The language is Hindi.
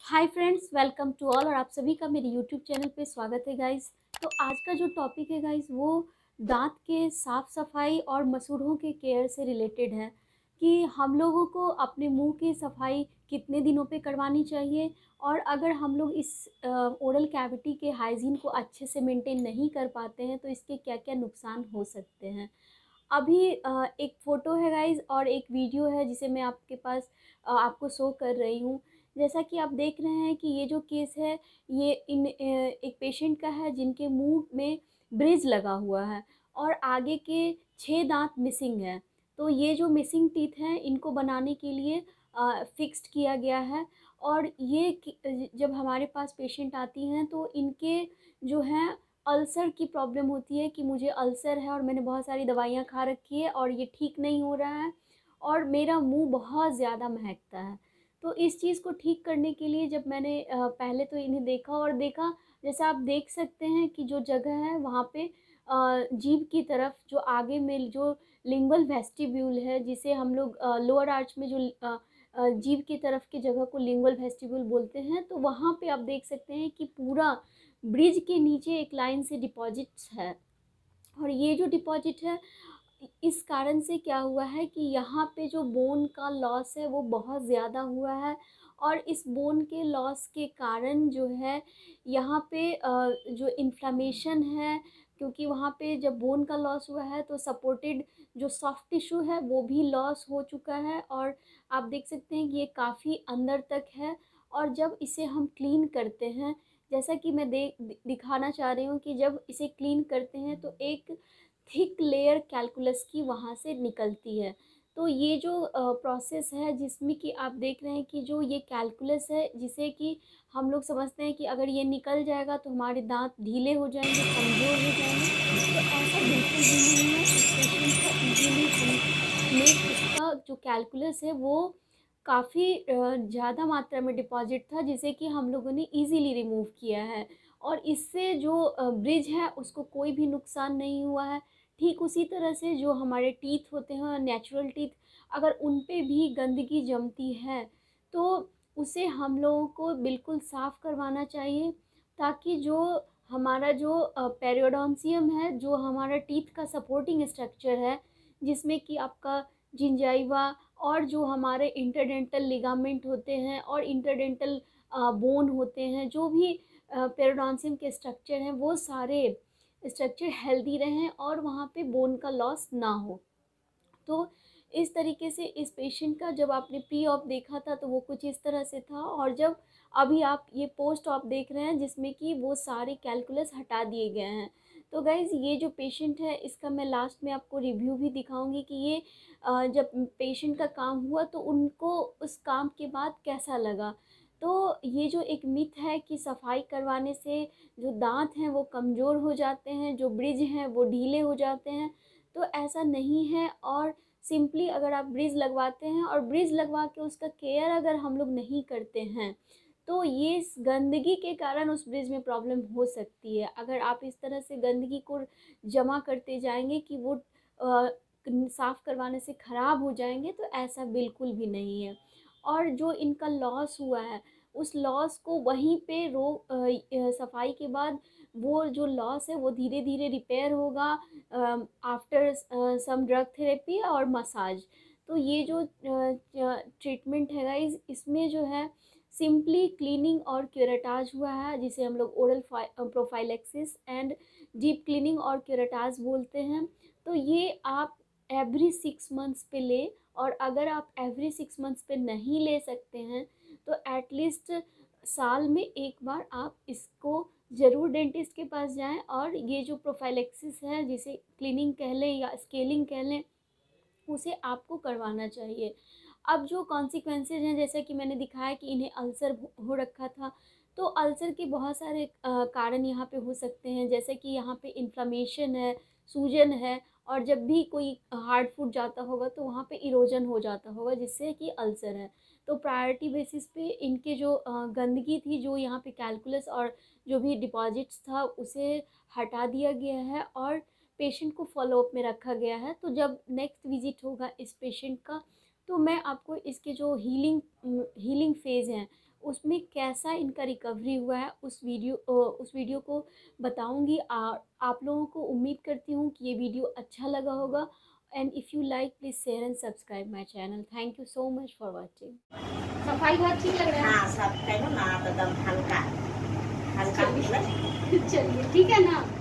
Hi friends, welcome to all. और आप सभी का मेरे यूट्यूब चैनल पे स्वागत है गाइस। तो आज का जो टॉपिक है गाइस वो दांत के साफ़ सफाई और मसूड़ों के केयर से रिलेटेड है कि हम लोगों को अपने मुंह की सफाई कितने दिनों पे करवानी चाहिए, और अगर हम लोग इस ओरल कैविटी के हाइजीन को अच्छे से मेंटेन नहीं कर पाते हैं तो इसके क्या क्या नुकसान हो सकते हैं। अभी एक फ़ोटो है गाइज़ और एक वीडियो है जिसे मैं आपके पास आपको शो कर रही हूँ। जैसा कि आप देख रहे हैं कि ये जो केस है ये एक पेशेंट का है जिनके मुंह में ब्रिज लगा हुआ है और आगे के 6 दांत मिसिंग हैं। तो ये जो मिसिंग टीथ हैं इनको बनाने के लिए फिक्स्ड किया गया है। और जब हमारे पास पेशेंट आती हैं तो इनके जो हैं अल्सर की प्रॉब्लम होती है कि मुझे अल्सर है और मैंने बहुत सारी दवाइयाँ खा रखी है और ये ठीक नहीं हो रहा है और मेरा मुंह बहुत ज़्यादा महकता है। तो इस चीज़ को ठीक करने के लिए जब मैंने पहले तो इन्हें देखा जैसा आप देख सकते हैं कि जो जगह है वहाँ पे जीभ की तरफ जो आगे में जो लिंगुअल वेस्टिब्यूल है, जिसे हम लोग लोअर आर्च में जो जीभ की तरफ की जगह को लिंगुअल वेस्टिब्यूल बोलते हैं, तो वहाँ पे आप देख सकते हैं कि पूरा ब्रिज के नीचे एक लाइन से डिपॉजिट्स है। और ये जो डिपॉजिट है इस कारण से क्या हुआ है कि यहाँ पे जो बोन का लॉस है वो बहुत ज़्यादा हुआ है। और इस बोन के लॉस के कारण जो है यहाँ पे जो इन्फ्लेमेशन है, क्योंकि वहाँ पे जब बोन का लॉस हुआ है तो सपोर्टेड जो सॉफ्ट टिश्यू है वो भी लॉस हो चुका है। और आप देख सकते हैं कि ये काफ़ी अंदर तक है। और जब इसे हम क्लीन करते हैं, जैसा कि मैं दिखाना चाह रही हूँ कि जब इसे क्लीन करते हैं तो एक थिक लेयर कैलकुलस की वहाँ से निकलती है। तो ये जो प्रोसेस है जिसमें कि आप देख रहे हैं कि जो ये कैलकुलस है, जिसे कि हम लोग समझते हैं कि अगर ये निकल जाएगा तो हमारे दांत ढीले हो जाएंगे, कमज़ोर हो जाएंगे। तो ऐसा बिल्कुल भी नहीं है। इस पेशेंट का इजीली हमने इसका जो कैलकुलस है वो काफ़ी ज़्यादा मात्रा में डिपॉजिट था, जिसे कि हम लोगों ने इजीली रिमूव किया है। और इससे जो ब्रिज है उसको कोई भी नुकसान नहीं हुआ है। ठीक उसी तरह से जो हमारे टीथ होते हैं, नेचुरल टीथ, अगर उन पे भी गंदगी जमती है तो उसे हम लोगों को बिल्कुल साफ़ करवाना चाहिए, ताकि जो हमारा जो पेरियोडोंसियम है, जो हमारा टीथ का सपोर्टिंग स्ट्रक्चर है, जिसमें कि आपका जिंजाइवा और जो हमारे इंटरडेंटल लिगामेंट होते हैं और इंटरडेंटल बोन होते हैं, जो भी पेरियोडोंसियम के स्ट्रक्चर हैं, वो सारे स्ट्रक्चर हेल्दी रहें और वहाँ पे बोन का लॉस ना हो। तो इस तरीके से इस पेशेंट का जब आपने प्री ऑप देखा था तो वो कुछ इस तरह से था, और जब अभी आप ये पोस्ट ऑप देख रहे हैं जिसमें कि वो सारे कैलकुलस हटा दिए गए हैं। तो गाइज़, ये जो पेशेंट है इसका मैं लास्ट में आपको रिव्यू भी दिखाऊंगी कि ये जब पेशेंट का काम हुआ तो उनको उस काम के बाद कैसा लगा। तो ये जो एक मिथ है कि सफाई करवाने से जो दांत हैं वो कमज़ोर हो जाते हैं, जो ब्रिज हैं वो ढीले हो जाते हैं, तो ऐसा नहीं है। और सिंपली अगर आप ब्रिज लगवाते हैं और ब्रिज लगवा के उसका केयर अगर हम लोग नहीं करते हैं तो ये इस गंदगी के कारण उस ब्रिज में प्रॉब्लम हो सकती है। अगर आप इस तरह से गंदगी को जमा करते जाएंगे कि वो साफ़ करवाने से ख़राब हो जाएंगे, तो ऐसा बिल्कुल भी नहीं है। और जो इनका लॉस हुआ है उस लॉस को वहीं पे सफाई के बाद वो जो लॉस है वो धीरे धीरे रिपेयर होगा आफ्टर सम ड्रग थेरेपी और मसाज। तो ये जो ट्रीटमेंट है गाइस, इसमें जो है सिंपली क्लीनिंग और क्यूरेटाज हुआ है, जिसे हम लोग oral prophylaxis and deep cleaning और क्यूरेटाज बोलते हैं। तो ये आप एवरी 6 मंथ्स पे ले, और अगर आप एवरी 6 मंथ्स पे नहीं ले सकते हैं तो एटलीस्ट साल में एक बार आप इसको ज़रूर डेंटिस्ट के पास जाएं। और ये जो प्रोफाइलेक्सिस है, जिसे क्लीनिंग कह लें या स्केलिंग कह लें, उसे आपको करवाना चाहिए। अब जो कॉन्सिक्वेंसेज हैं, जैसा कि मैंने दिखाया कि इन्हें अल्सर हो रखा था, तो अल्सर के बहुत सारे कारण यहाँ पे हो सकते हैं, जैसे कि यहाँ पे इन्फ्लेमेशन है, सूजन है, और जब भी कोई हार्ड फूड जाता होगा तो वहाँ पे इरोजन हो जाता होगा, जिससे कि अल्सर है। तो प्रायोरिटी बेसिस पे इनके जो गंदगी थी, जो यहाँ पे कैलकुलस और जो भी डिपॉजिट्स था, उसे हटा दिया गया है और पेशेंट को फॉलोअप में रखा गया है। तो जब नेक्स्ट विजिट होगा इस पेशेंट का तो मैं आपको इसके जो हीलिंग हीलिंग फेज़ हैं उसमें कैसा इनका रिकवरी हुआ है उस वीडियो को बताऊंगी। आप लोगों को उम्मीद करती हूँ कि ये वीडियो अच्छा लगा होगा। And if you like please share and subscribe my channel. Thank you so much for watching. सफाई बहुत ठीक लग रहा है। हाँ, सब कहो ना, तो एकदम हल्का हल्का चलिए ठीक है ना।